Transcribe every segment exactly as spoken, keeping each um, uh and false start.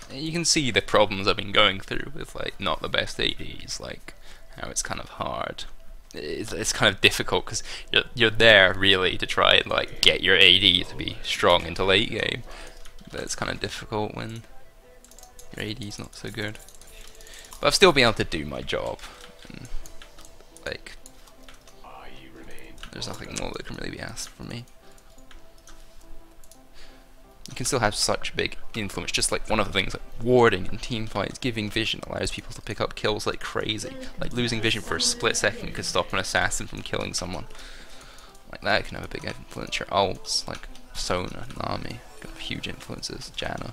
you can see the problems I've been going through with like not the best A Ds, like how it's kind of hard. It's, it's kind of difficult because you're you're there really to try and like get your A D to be strong into late game, but it's kind of difficult when your A D's not so good. But I've still been able to do my job, and like there's nothing more that can really be asked from me. You can still have such big influence, just like one of the things like warding in team fights, giving vision allows people to pick up kills like crazy. Like losing vision for a split second could stop an assassin from killing someone. Like that can have a big influence. Your ults, like Sona, Nami, can have huge influences, Janna.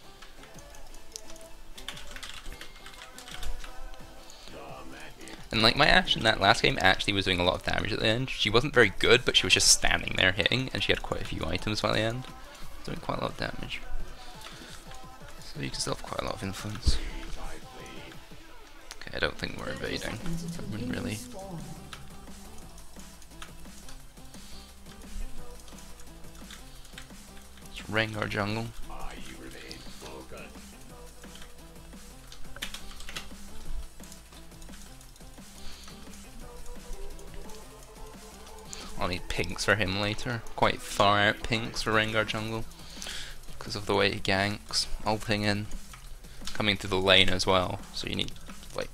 And like my Ashe in that last game actually was doing a lot of damage at the end. She wasn't very good, but she was just standing there hitting, and she had quite a few items by the end. Doing quite a lot of damage. So you can still have quite a lot of influence. Okay, I don't think we're invading. I wouldn't really. Let's ring our jungle. I'll need pinks for him later. Quite far out pinks for Rengar jungle because of the way he ganks. Ulting in, coming through the lane as well. So you need like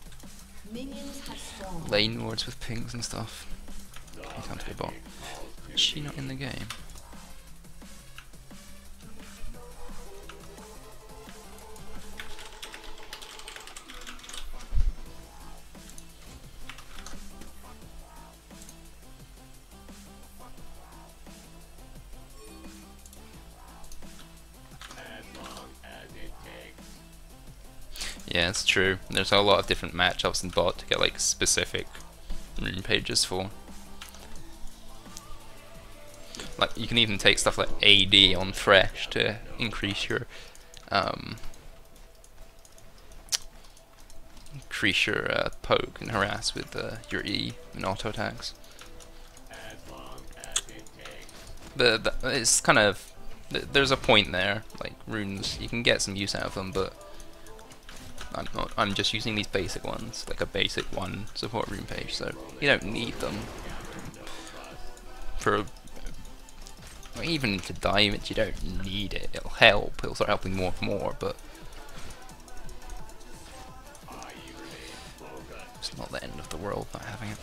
lane wards with pinks and stuff. He's onto the bot. Is she not in the game? Yeah, it's true. There's a lot of different matchups in bot to get like specific rune pages for. Like you can even take stuff like A D on Thresh to increase your um, increase your uh, poke and harass with uh, your E and auto attacks. But the, it's kind of there's a point there. Like runes, you can get some use out of them, but I'm not. I'm just using these basic ones, like a basic one support rune page, so you don't need them for. Or even to diamond, you don't need it. It'll help. It'll start helping more and more, but it's not the end of the world not having it.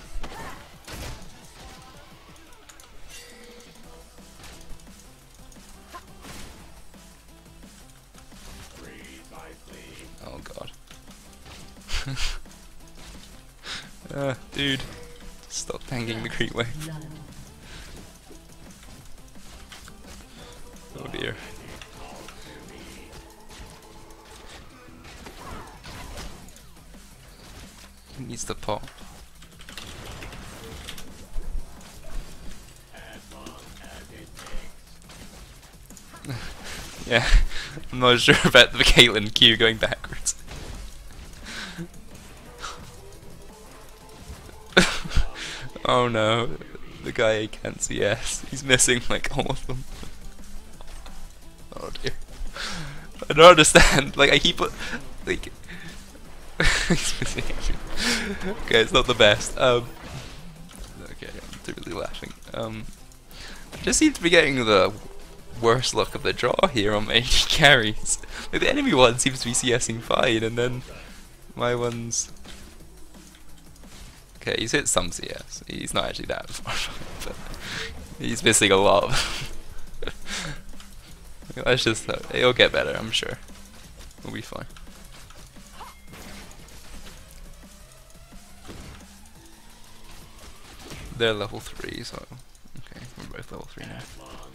Oh god. uh, dude, stop tanking the creep wave. Oh dear. He needs to pop. Yeah, I'm not sure about the Caitlyn Q going backwards. Oh no, the guy can't C S. He's missing like all of them. Oh dear. I don't understand. Like I keep like he's missing everything. Okay, it's not the best. Um. Okay, I'm too busy laughing. Um. I just seem to be getting the worst luck of the draw here on my A D carries. Like the enemy one seems to be CSing fine, and then my one's. Okay, he's hit some C S. He's not actually that far, but he's missing a lot. Let's just, uh, it'll get better, I'm sure. We'll be fine. They're level three, so okay, we're both level three now.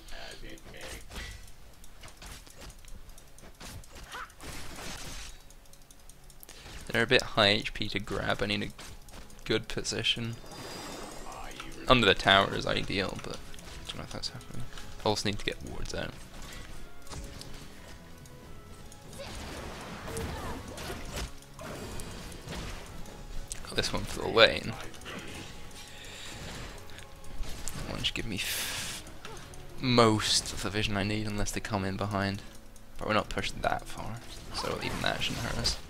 They're a bit high H P to grab. I need a good position. Under the tower is ideal, but I don't know if that's happening. I also need to get wards out. Got this one for the lane. That one should give me f most of the vision I need, unless they come in behind. But we're not pushed that far, so even that shouldn't hurt us.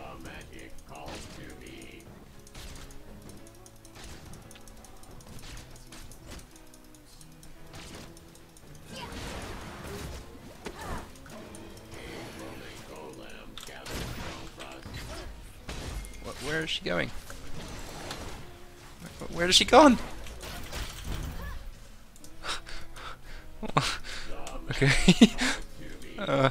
Where is she going? Where has she gone? Okay. uh,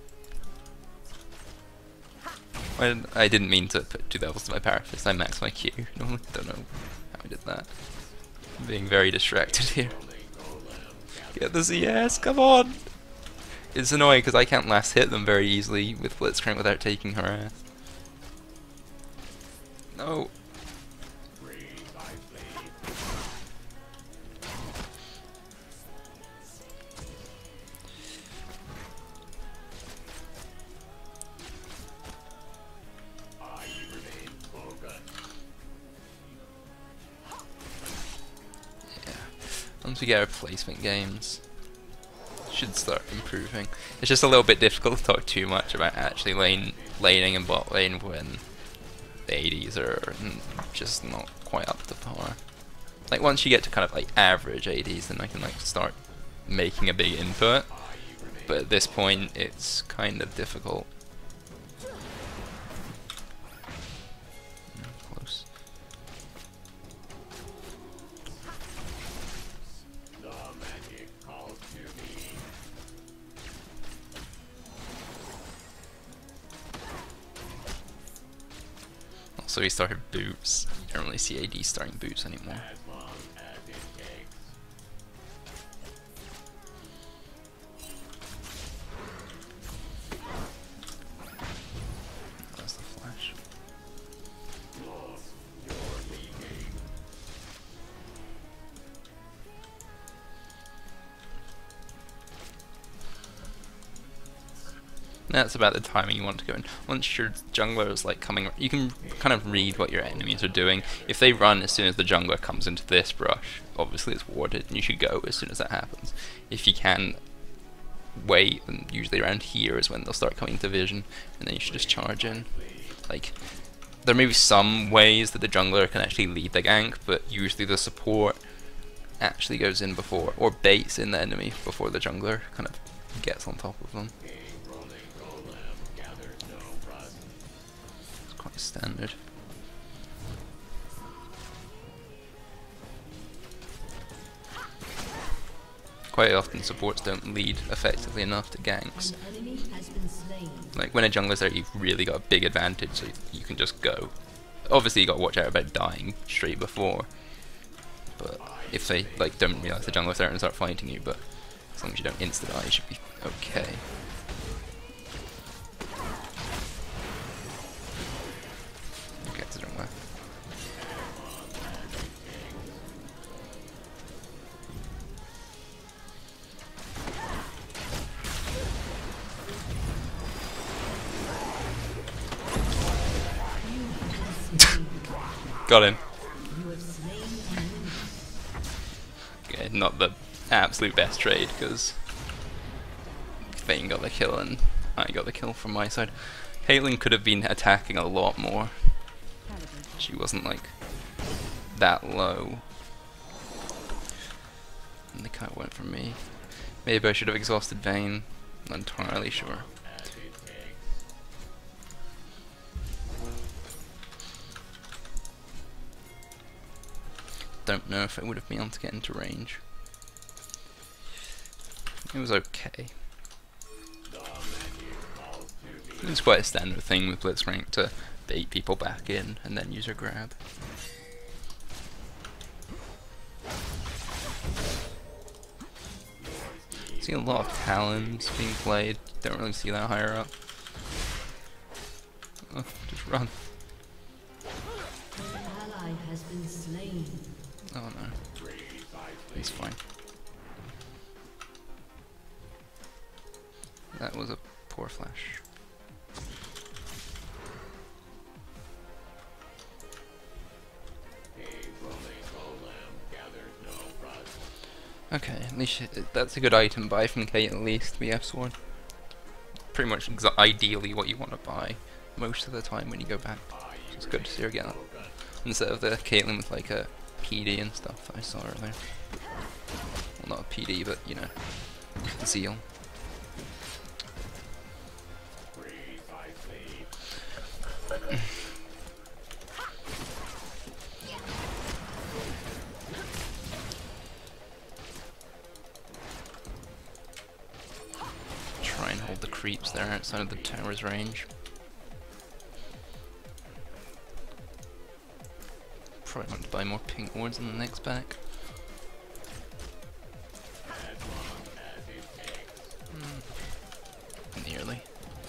I, didn't, I didn't mean to put two levels to my paraphrase. I maxed my Q. Normally, don't know how I did that. I'm being very distracted here. Get the Z S, come on! It's annoying because I can't last hit them very easily with Blitzcrank without taking her ass. No. Yeah. Once we get our placement games, should start improving. It's just a little bit difficult to talk too much about actually lane laning and bot lane when the A Ds are just not quite up to par. Like once you get to kind of like average A Ds, then I can like start making a big input. But at this point, it's kind of difficult. Close. So he started boots. You don't really see A D starting boots anymore. That's the flash. That's about the timing you want to go in. Once your jungler is like coming, you can kind of read what your enemies are doing. If they run as soon as the jungler comes into this brush, obviously it's warded and you should go as soon as that happens. If you can wait, then usually around here is when they'll start coming into vision, and then you should just charge in. Like, there may be some ways that the jungler can actually lead the gank, but usually the support actually goes in before, or baits in the enemy before the jungler kind of gets on top of them. Quite standard. Quite often supports don't lead effectively enough to ganks. Like when a jungler's there, you've really got a big advantage, so you can just go. Obviously you got to watch out about dying straight before, but if they like don't realise the jungler's there and start fighting you, but as long as you don't insta die, you should be okay. Got him. Okay, not the absolute best trade because Vayne got the kill and I got the kill from my side. Caitlyn could have been attacking a lot more. She wasn't like that low. And the cut went from me. Maybe I should have exhausted Vayne. Not entirely sure. Don't know if I would have been able to get into range. It was okay. It's quite a standard thing with Blitzcrank to bait people back in and then use her grab. See a lot of talons being played. Don't really see that higher up. Oh, just run. Ally has been slain. Oh no. He's fine. That was a poor flash. Okay, at least that's a good item buy from Kate at least, the F sword. pretty much exa ideally what you want to buy most of the time when you go back. So it's good to see her get that. Instead of the Caitlyn with like a P D and stuff that I saw earlier. Well, not a P D, but you know, Zeal. Try and hold the creeps there outside of the tower's range. Probably want to buy more pink wards in the next pack. Mm. Nearly.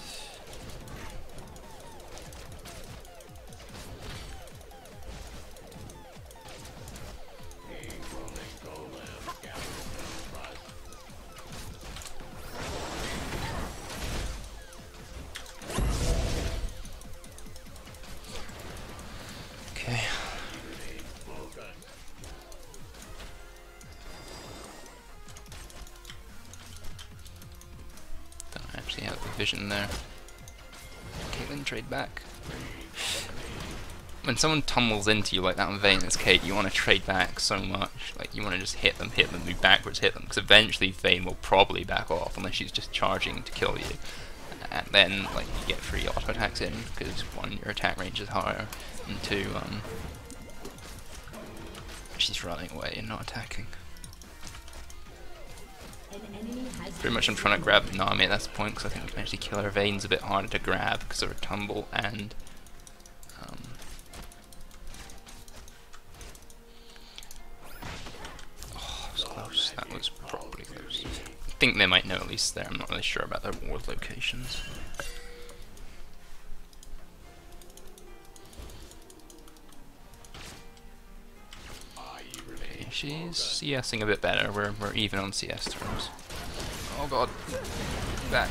Okay. Don't actually have the vision there. Caitlyn, trade back. When someone tumbles into you like that on Vayne as Kate, you want to trade back so much. Like, you want to just hit them, hit them, move backwards, hit them. Because eventually Vayne will probably back off unless she's just charging to kill you. And then, like, you get free auto attacks in, because one, your attack range is higher, and two, um, she's running away and not attacking. Pretty much I'm trying to grab Nami at this point, because I think I can actually kill her. Vayne's a bit harder to grab because of her tumble, and um, oh, that was close. That was probably close. I think they might know at least there. I'm not really sure about their ward locations. Okay, she's CSing a bit better. We're we're even on C S terms. Oh god, back.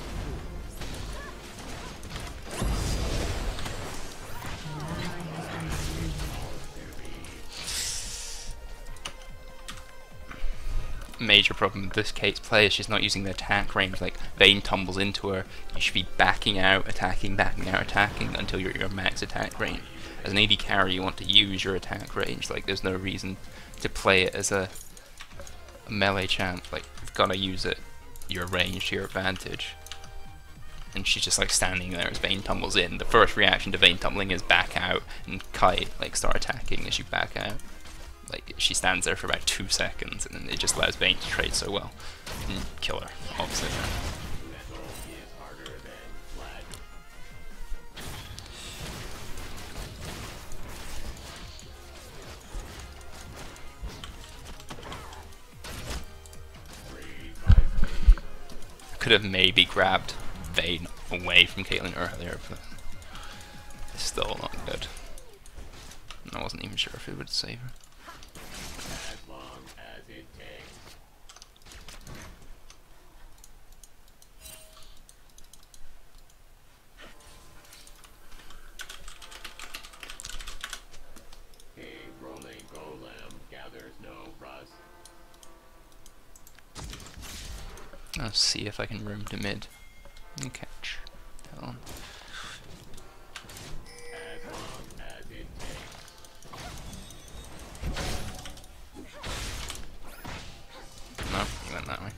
Major problem with this Kate's play is she's not using the attack range. Like, Vayne tumbles into her, you should be backing out, attacking, backing out, attacking until you're at your max attack range. As an A D carry, you want to use your attack range. Like, there's no reason to play it as a, a melee champ. Like, you've got to use it, your range to your advantage. And she's just like standing there as Vayne tumbles in. The first reaction to Vayne tumbling is back out, and Kite like start attacking as you back out. Like, she stands there for about two seconds, and then it just allows Vayne to trade so well and kill her. Obviously. Could have maybe grabbed Vayne away from Caitlyn earlier, but it's still not good. I wasn't even sure if it would save her. As long as it takes. A rolling golem gathers no rust. Let's see if I can roam to mid and catch. Hell on. As long as it takes. No, he went that way.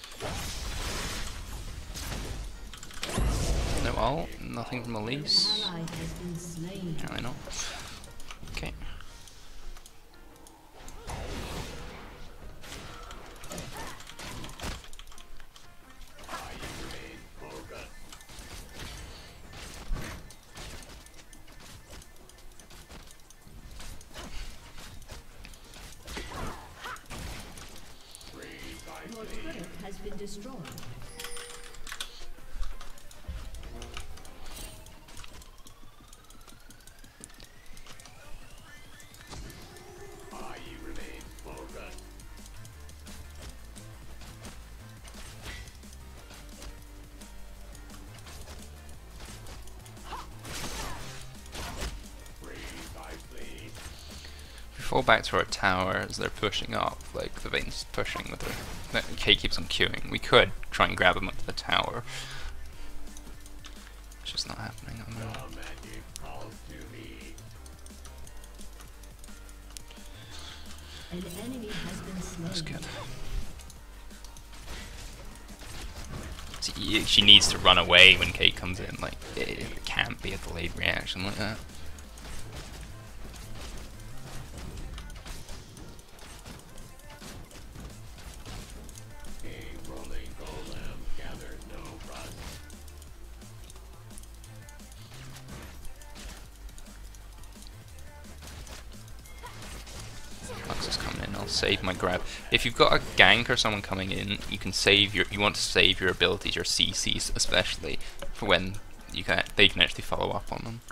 No ult, nothing from Elise. Ally has been slain. Apparently not. Okay. Your turret has been destroyed. I remain focused. Precisely. We fall back to our tower as they're pushing up, like the Vayne's pushing with her. Kate keeps on queuing. We could try and grab him up to the tower, just not happening at the moment. The magic calls to me. An enemy has been slain. That's good. See, she needs to run away when Kate comes in. Like, it, it can't be a delayed reaction like that. A rolling golem gathers no rust. Lux is coming in. I'll save my grab. If you've got a gank or someone coming in, you can save your. You want to save your abilities, your C Cs especially, for when you can. They can actually follow up on them.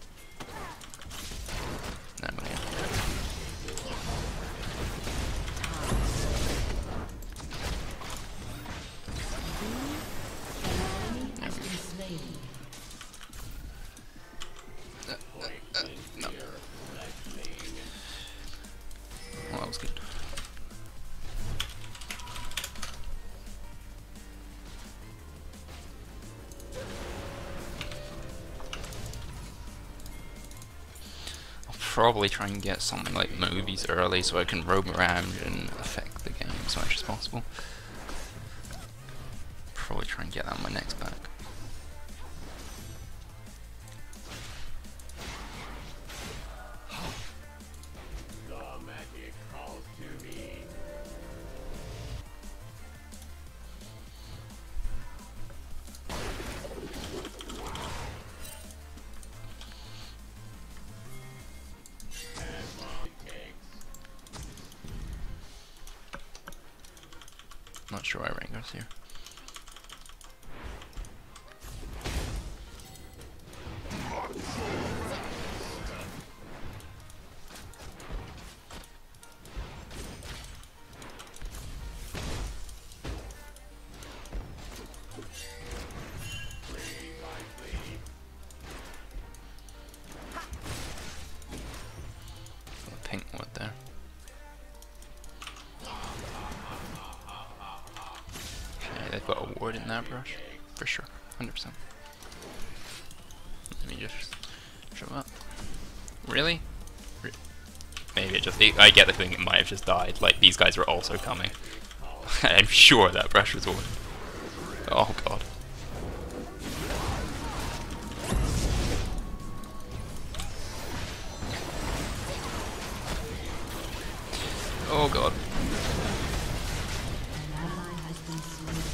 No, yeah. Has been slain. No. Well, that was good. I'll probably try and get something like movies early so I can roam around and affect the game as much as possible. Probably try and get that on my next pack. The magic calls to me. As long it takes. Not sure why Rango's here. Pink wood there. Okay, they've got a ward in that brush. For sure. one hundred percent. Let me just show up. Really? Re Maybe it just... I get the feeling it might have just died. Like, these guys were also coming. I'm sure that brush was warded. Oh god. Oh god. An ally has been slain.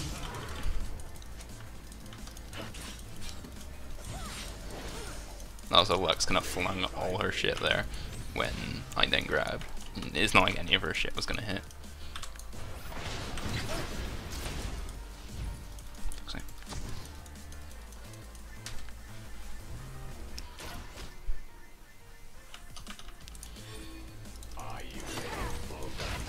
Also, Lux kind of flung all her shit there when I then grabbed. It's not like any of her shit was gonna hit. So. Are you ready, Vulcan?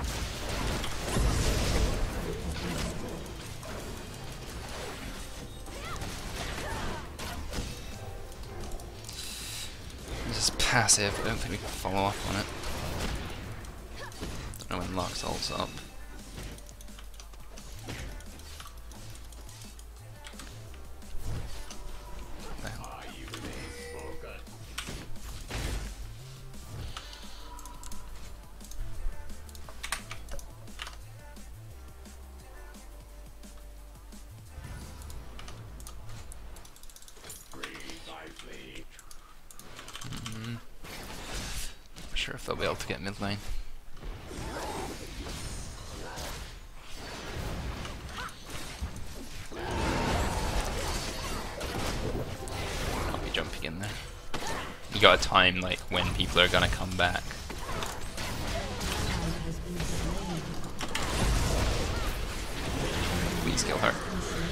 This is passive, I don't think we can follow up on it. Don't know when Lux ults up. Are you ready, Vulcan? Precisely. Mm-hmm. Not sure if they'll be able to get mid lane. I'll be jumping in there. You gotta time like when people are gonna come back. Ally has been slain. Please kill her.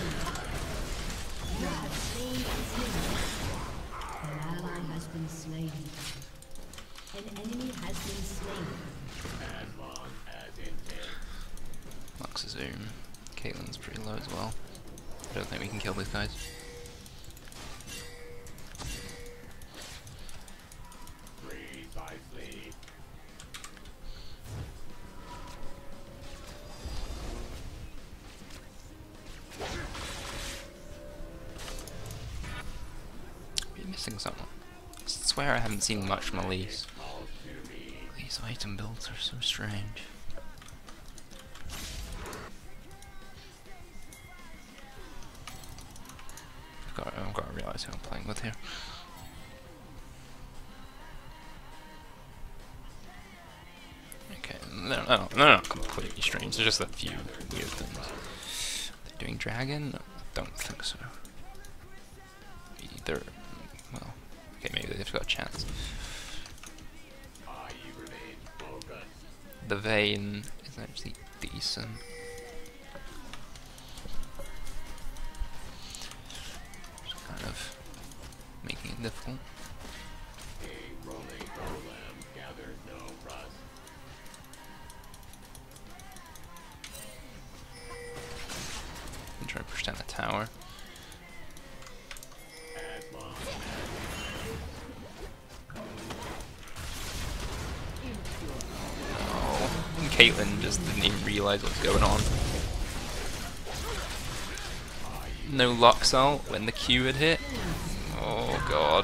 You have slain his hero. An ally has been slain. An enemy has been slain. As long as it takes. Lux is zoom. Caitlyn's pretty low as well. I don't think we can kill these guys. Precisely. missing something. I swear I haven't seen much from Elise. These item builds are so strange. I've got, I've got to realise who I'm playing with here. Okay, no, no, no, not completely strange. There's just a few weird things. Are they doing dragon? I don't think so. Either. Well, okay, maybe they've got a chance. The Vayne is actually decent. Just kind of making it difficult. And try to push down the tower. Caitlyn just didn't even realise what's going on. No Lux ult when the Q had hit. Oh god.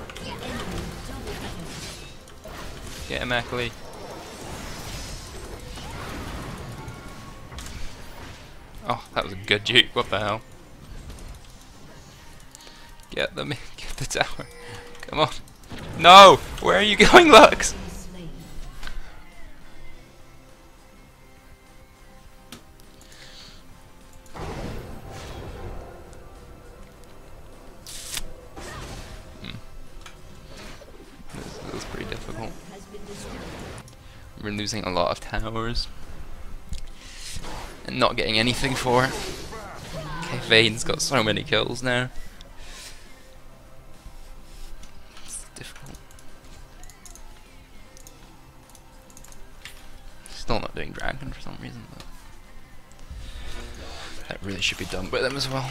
Get him, Ackley. Oh, that was a good juke. What the hell? Get them in. Get the tower. Come on. No! Where are you going, Lux? We're losing a lot of towers and not getting anything for it. Okay, Vayne's got so many kills now. It's difficult. Still not doing dragon for some reason, but that really should be done by them as well.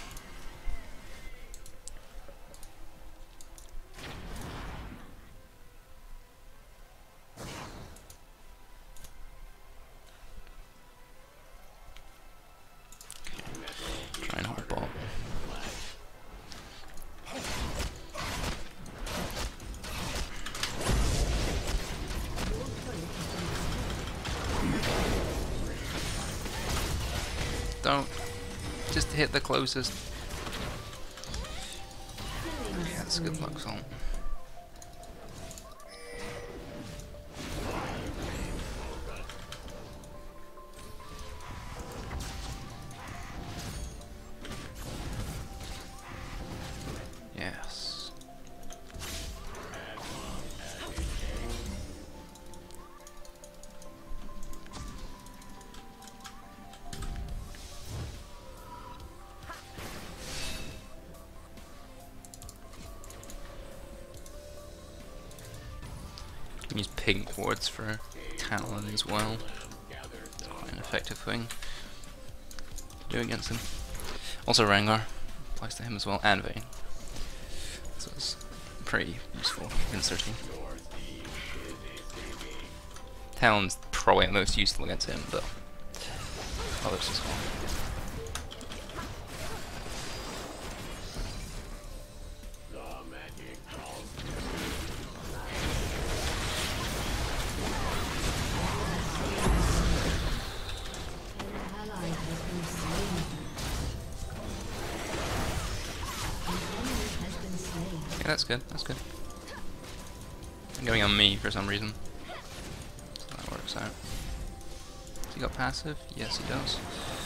Don't. Just hit the closest. Yeah, that's good luck, salt. Yes. Use pink wards for Talon as well. It's quite an effective thing to do against him. Also Rengar applies to him as well, and Vayne. So it's pretty useful inserting. Talon's probably the most useful against him, but others as well. Yeah, that's good, that's good. I'm going on me for some reason. So that works out. Has he got passive? Yes, he does.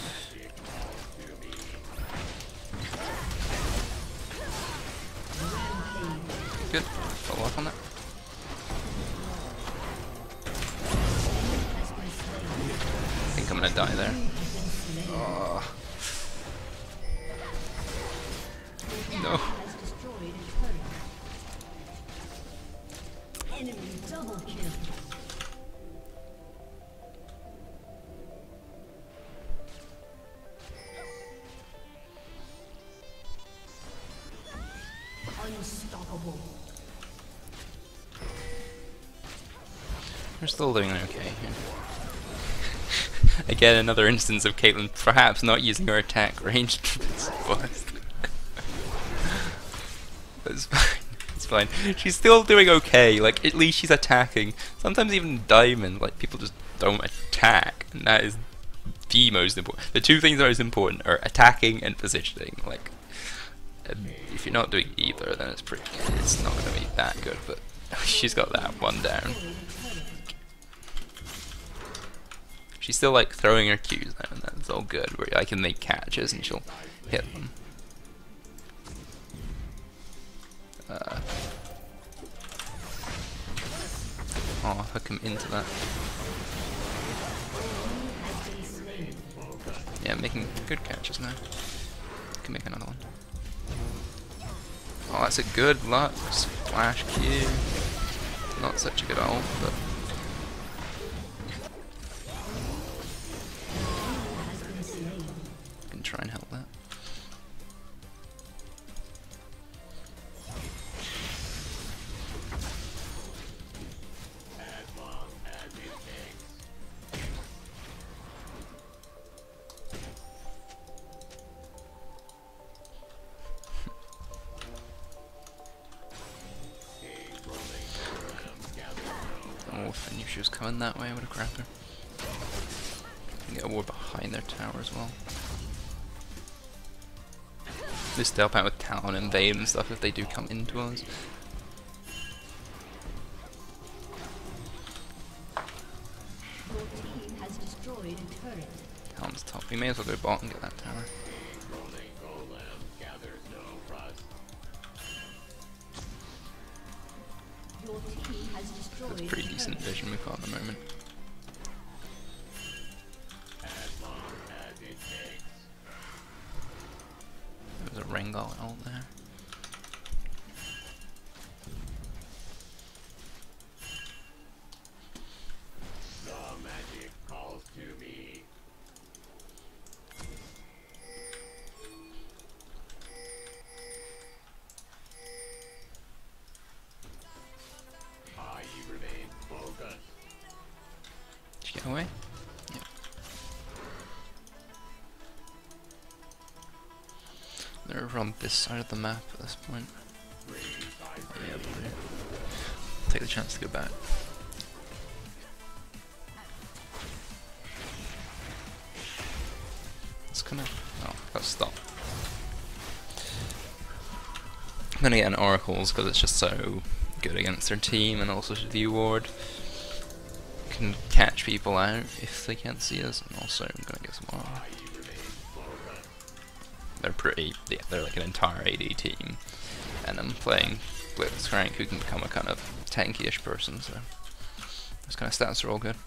Good. Follow up on that. I think I'm gonna die there. Oh. No. Enemy double kill. Unstoppable. We're still doing okay here. Again, another instance of Caitlyn perhaps not using her attack range. It's fine. It's fine. fine. She's still doing okay. Like at least she's attacking. Sometimes even diamond, like people just don't attack, and that is the most important. The two things that are most important are attacking and positioning. Like, and if you're not doing either, then it's pretty. It's not going to be that good. But she's got that one down. She's still like throwing her Qs now, and that's all good. Where I can make catches and she'll hit them. Uh, oh, hook him into that. Yeah, making good catches now. Can make another one. Oh, that's a good luck. Splash Q. Not such a good ult, but. Can try and help that. Oh, if I knew she was coming that way, I would have grabbed her. And get a ward behind their tower as well. Just help out with Talon and Vayne and stuff if they do come into us. Your team has destroyed a turret. Talon's top. We may as well go bot and get that tower. Your team has destroyed That's pretty a decent turret. vision we've got at the moment. There's a Rengar ult there. The magic calls to me. I remain focused. Did she get away? Yeah. They're over on this side of the map at this point. Oh, yeah, blue. Take the chance to go back. It's gonna. Oh, got stopped. I'm gonna get an Oracles because it's just so good against their team, and also the ward can catch people out if they can't see us, and also I'm gonna get some more. They're pretty, yeah, they're like an entire A D team, and I'm playing Blitzcrank, who can become a kind of tanky-ish person, so those kind of stats are all good.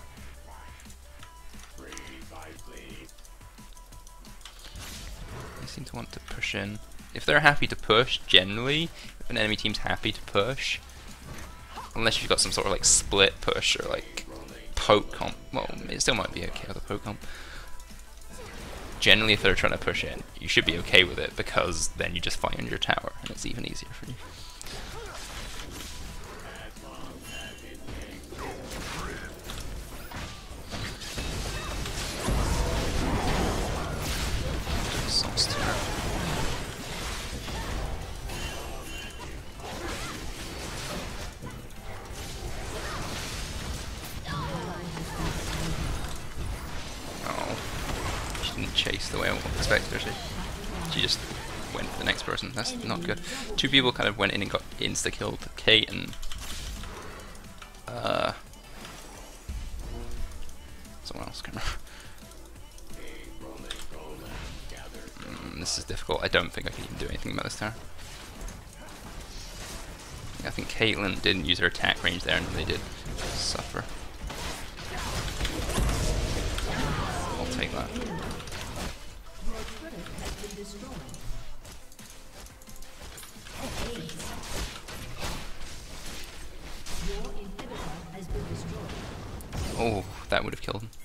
They seem to want to push in. If they're happy to push, generally, if an enemy team's happy to push, unless you've got some sort of like split push or like poke comp, well, it still might be okay with a poke comp. Generally, if they're trying to push in, you should be okay with it, because then you just find your tower, and it's even easier for you. Sauce tower. Chase the way I expected her to. She just went for the next person. That's not good. Two people kind of went in and got insta-killed. Kate and uh, someone else. Can mm, this is difficult. I don't think I can even do anything about this tower. I think Caitlyn didn't use her attack range there, and they did suffer. I'll take that. Oh, that would have killed him.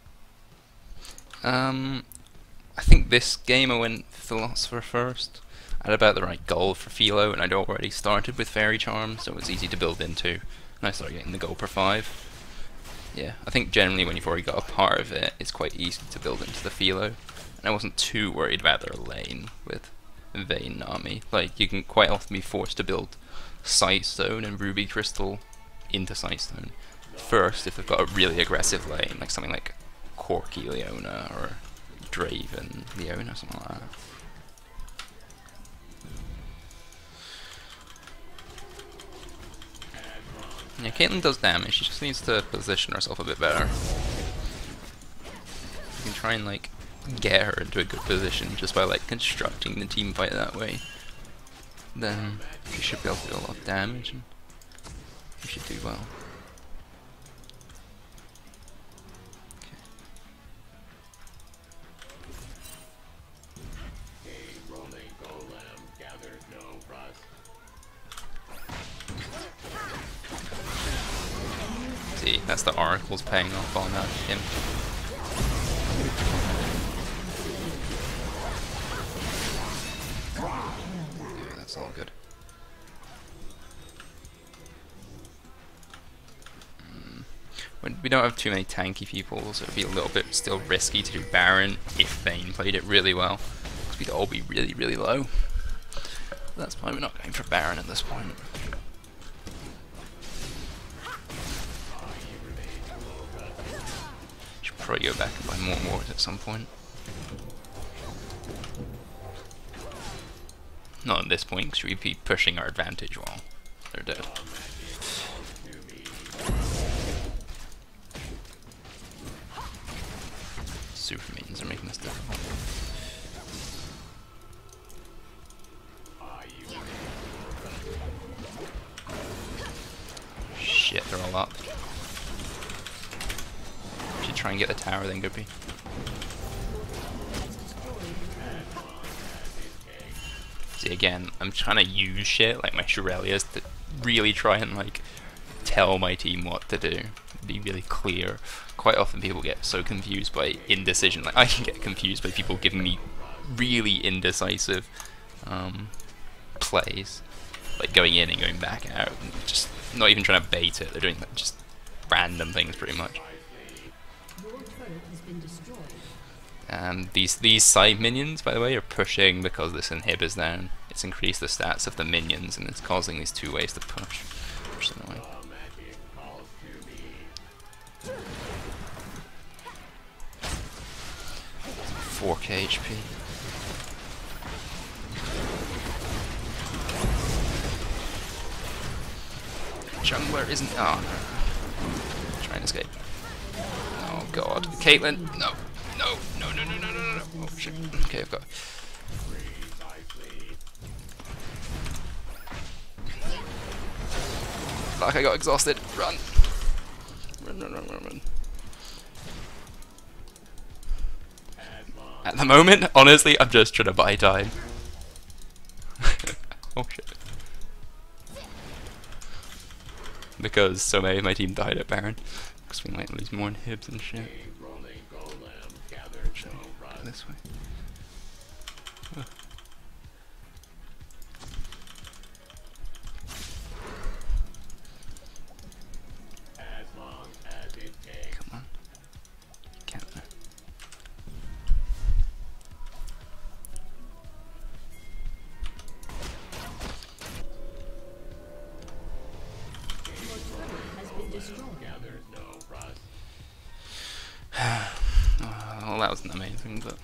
Um, I think this game I went Philosopher first. I had about the right goal for Philo, and I'd already started with Fairy Charm, so it was easy to build into. And I started getting the gold per five. Yeah, I think generally when you've already got a part of it, it's quite easy to build into the Philo. And I wasn't too worried about their lane with Vayne and Nami. Like, you can quite often be forced to build Sightstone and Ruby Crystal into Sightstone first if they've got a really aggressive lane, like something like Corky Leona or Draven Leona, something like that. Yeah, Caitlyn does damage, she just needs to position herself a bit better. You can try and like get her into a good position just by like constructing the team fight that way. Then she should be able to do a lot of damage and you should do well. See, that's the oracles paying off on that him. Yeah, that's all good. Mm. When we don't have too many tanky people, so it'd be a little bit still risky to do Baron if Vayne played it really well, because we'd all be really, really low. That's why we're not going for Baron at this point. Probably go back and buy more wards at some point. Not at this point, because we'd be pushing our advantage while they're dead. Super minions are making this difficult. Shit, they're all up. Should try and get the tower then, Guppy. See, again, I'm trying to use shit like my Shurelias to really try and like tell my team what to do. Be really clear. Quite often people get so confused by indecision. Like I can get confused by people giving me really indecisive um, plays, like going in and going back out, and just not even trying to bait it. They're doing like, just random things pretty much. Um, these these side minions, by the way, are pushing because this inhib is down. It's increased the stats of the minions and it's causing these two ways to push, which is annoying. four K H P. Jungler isn't. Oh no. Try and escape. Oh god. Caitlyn, no. No, no, no, no, no, no, no. Oh shit. Okay, I've got. Like I got exhausted. Run. Run, run, run, run, run. At the moment, honestly, I'm just trying to buy time. Oh shit. Because so many of my team died at Baron. Because we might lose more inhibs and shit. Go this way. Oh. Come on. You can't. Well, that wasn't amazing, but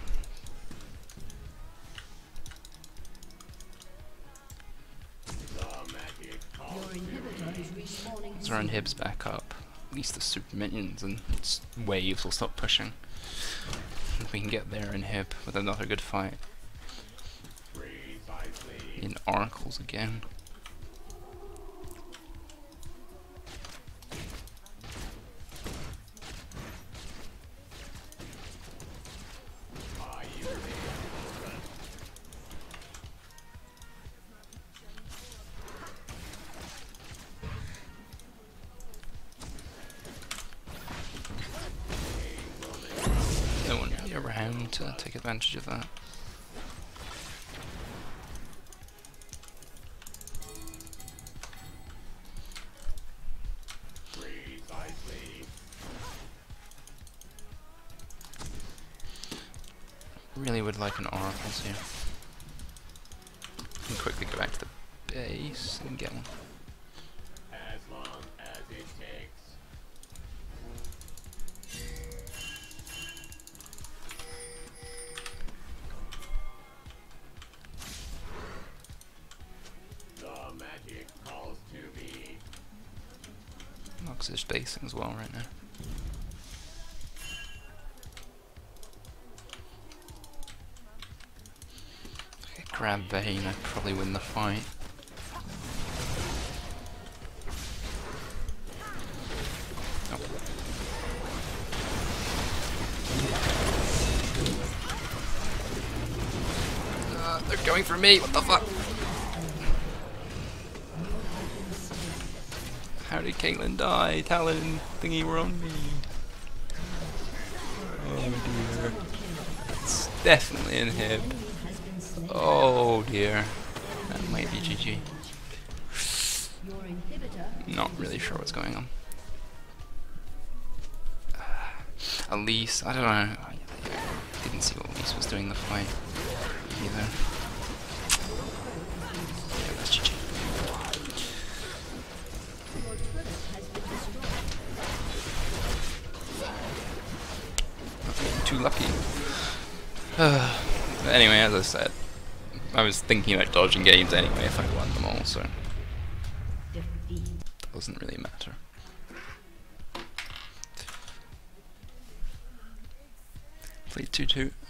let's run inhibs back up. At least the super minions and waves will stop pushing. If we can get there inhib with another good fight. In oracles again. No one really around to take advantage of that. Really would like an oracles here. Can quickly go back to the base and get one. As long as it takes. The magic calls to me. Nox is basing as well right now. If I could grab Vayne, I'd probably win the fight. Oh. Uh, they're going for me, what the fuck? How did Caitlyn die? Talon thingy were on me. Oh dear. It's definitely in him. Oh dear. That might be G G. Not really sure what's going on. Uh, Elise, I don't know. I didn't see what Elise was doing in the fight either. Yeah, that's G G. Too lucky. Anyway, as I said, I was thinking about dodging games anyway if I won them all, so it doesn't really matter. Played two two.